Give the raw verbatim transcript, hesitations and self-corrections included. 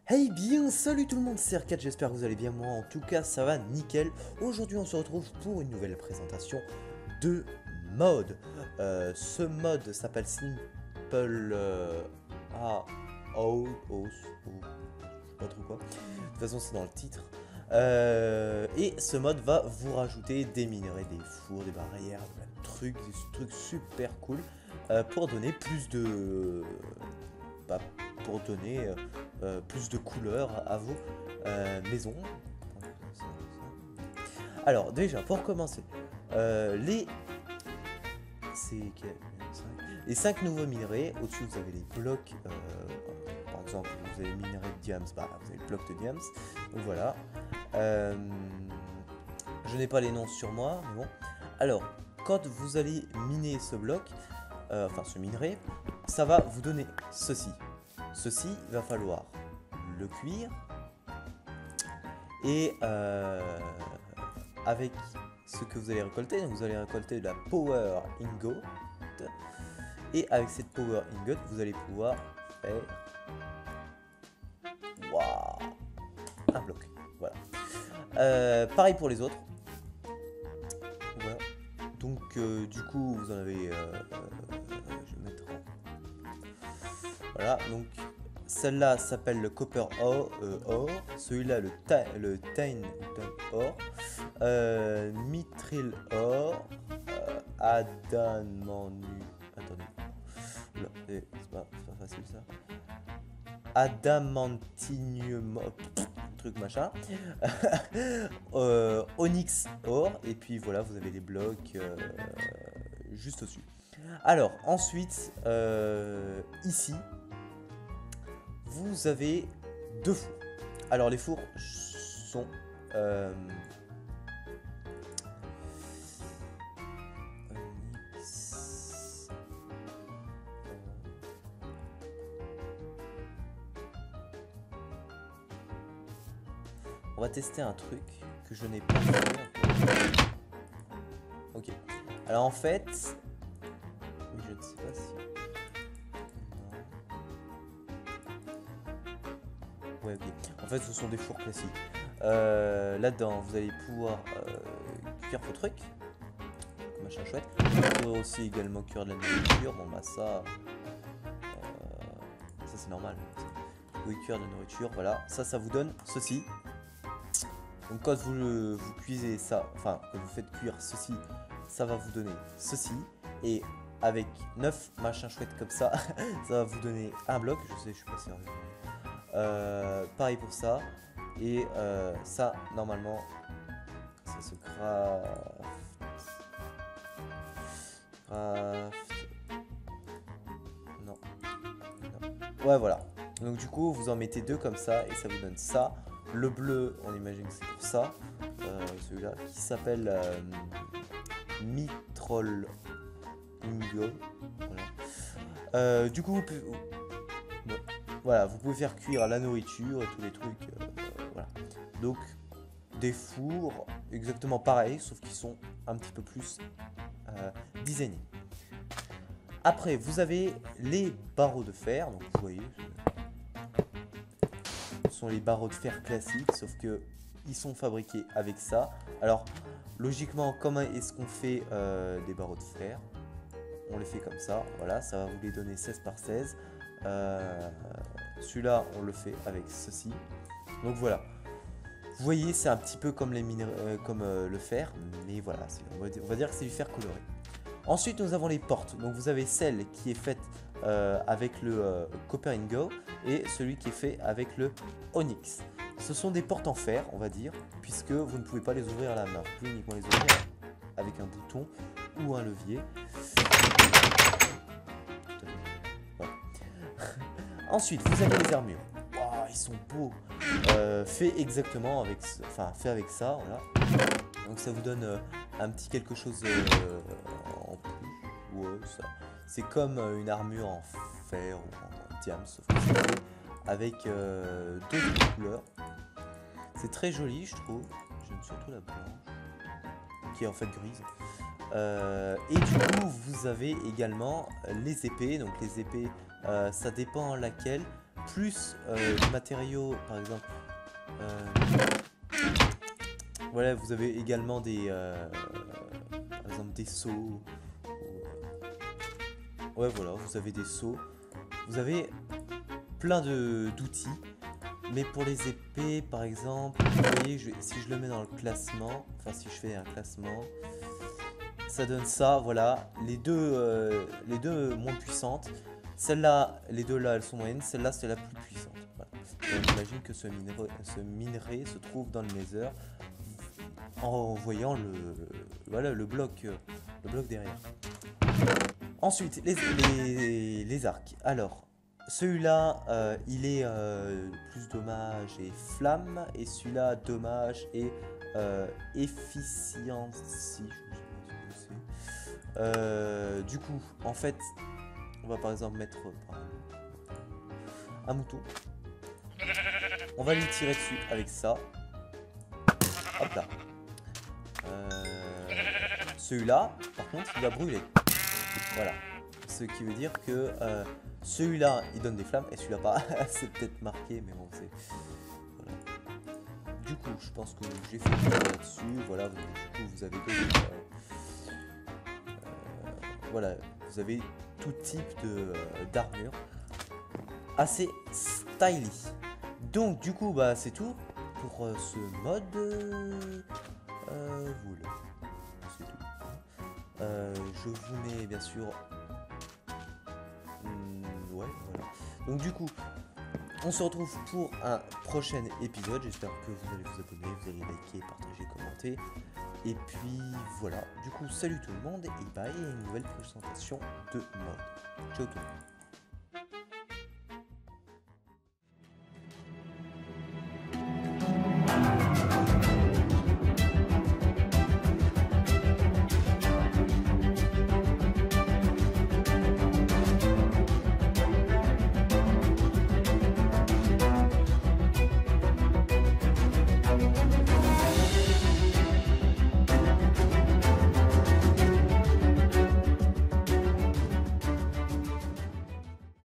Hey bien, salut tout le monde, c'est R quatre, j'espère que vous allez bien, moi en tout cas ça va nickel. Aujourd'hui on se retrouve pour une nouvelle présentation de mode. Euh, ce mode s'appelle Simple euh, A O O, je sais pas trop quoi, de toute façon c'est dans le titre. Euh, et ce mode va vous rajouter des minerais, des fours, des barrières, plein de trucs, des trucs super cool euh, pour donner plus de... Bah, pour donner euh, euh, plus de couleurs à vos euh, maisons. Alors déjà pour commencer, euh, les les cinq nouveaux minerais. Au-dessus vous avez les blocs. Euh, par exemple, vous avez le minerai de diams, bah, vous avez le bloc de diams. Donc voilà. Euh, je n'ai pas les noms sur moi, mais bon. Alors, quand vous allez miner ce bloc, euh, enfin ce minerai, ça va vous donner ceci. Ceci, il va falloir le cuire et euh, avec ce que vous allez récolter, donc vous allez récolter de la power ingot et avec cette power ingot, vous allez pouvoir faire wow, un bloc. Voilà. Euh, pareil pour les autres. Voilà. Donc euh, du coup, vous en avez. Euh, euh, je vais mettre en... Voilà, donc celle-là s'appelle le copper or, euh, or. Celui-là le, le tin or, euh, mithril or, euh, adamanu... Attendez, oula, c'est pas, pas facile ça. Adamantinium, truc machin, euh, onyx or, et puis voilà, vous avez les blocs euh, juste au-dessus. Alors ensuite, euh, ici, vous avez deux fours. Alors les fours sont euh, on va tester un truc que je n'ai pas fait. Ok. Alors en fait, je ne sais pas si. Ouais, ok. En fait, ce sont des fours classiques. Euh, Là-dedans, vous allez pouvoir euh, cuire vos trucs. Machin chouette. Vous pouvez aussi également cuire de la nourriture. Bon, bah, ça. Euh, ça, c'est normal. Vous pouvez cuire de la nourriture. Voilà. Ça, ça vous donne ceci. Donc, quand vous, vous cuisez ça, enfin, quand vous faites cuire ceci, ça va vous donner ceci. Et avec neuf machins chouettes comme ça, ça va vous donner un bloc. Je sais, je suis pas sérieux. Euh, pareil pour ça. Et euh, ça, normalement, ça se craft. Craft. Non. non. Ouais, voilà. Donc, du coup, vous en mettez deux comme ça et ça vous donne ça. Le bleu, on imagine que c'est pour ça. Euh, Celui-là qui s'appelle euh, Mitrol Ingo. Voilà. Euh, du coup, vous pouvez. Bon. Voilà, vous pouvez faire cuire la nourriture et tous les trucs. Euh, voilà. Donc, des fours exactement pareils, sauf qu'ils sont un petit peu plus euh, designés. Après, vous avez les barreaux de fer. Donc, vous voyez, ce sont les barreaux de fer classiques, sauf que ils sont fabriqués avec ça. Alors, logiquement, comment est-ce qu'on fait euh, des barreaux de fer? On les fait comme ça. Voilà, ça va vous les donner seize par seize. Euh, Celui-là, on le fait avec ceci. Donc voilà. Vous voyez, c'est un petit peu comme, les minéraux, euh, comme euh, le fer. Mais voilà, on va, dire, on va dire que c'est du fer coloré. Ensuite, nous avons les portes. Donc vous avez celle qui est faite euh, avec le euh, copper ingot et celui qui est fait avec le onyx. Ce sont des portes en fer, on va dire, puisque vous ne pouvez pas les ouvrir à la main. Vous pouvez uniquement les ouvrir avec un bouton ou un levier. Ensuite, vous avez les armures. Wow, ils sont beaux. Euh, fait exactement avec, enfin, fait avec ça, voilà. Donc ça vous donne euh, un petit quelque chose euh, en plus. Ouais, ça. C'est comme euh, une armure en fer ou en diamant, sauf que c'est avec euh, d'autres couleurs. C'est très joli, je trouve. J'aime surtout la blanche, qui est en fait grise. Euh, et du coup, vous avez également les épées. Donc les épées, euh, ça dépend laquelle. plus euh, de matériaux, par exemple. Euh, voilà, vous avez également des, euh, par exemple des seaux. Ou, euh, ouais, voilà, vous avez des seaux. Vous avez plein de d'outils. Mais pour les épées, par exemple, vous voyez, je, si je le mets dans le classement, enfin si je fais un classement, ça donne ça, voilà, les deux, euh, les deux moins puissantes. Celle-là, les deux là, elles sont moyennes, celle-là, c'est la plus puissante. Voilà. On imagine que ce minerai, ce minerai se trouve dans le Nether en voyant le, voilà, le bloc, le bloc derrière. Ensuite, les, les, les arcs. Alors, celui-là, euh, il est euh, plus dommage et flamme, et celui-là, dommage et euh, efficiency. Euh, du coup, en fait, on va par exemple mettre euh, un mouton. On va lui tirer dessus avec ça. Hop là. Euh, celui-là, par contre, il va brûler. Voilà. Ce qui veut dire que euh, celui-là, il donne des flammes et celui-là pas. C'est peut-être marqué, mais bon, c'est... Voilà. Du coup, je pense que j'ai fait le tour là-dessus. Voilà, du coup, vous avez deux... Euh, euh, voilà, vous avez tout type de euh, d'armure. Assez stylish. Donc, du coup, bah, c'est tout pour euh, ce mode. Euh, euh, voilà. C'est tout. Euh, je vous mets, bien sûr... Ouais, voilà. Donc du coup, on se retrouve pour un prochain épisode. J'espère que vous allez vous abonner, vous allez liker, partager, commenter. Et puis voilà. Du coup, salut tout le monde et bye, et une nouvelle présentation de mode. Ciao tout le monde.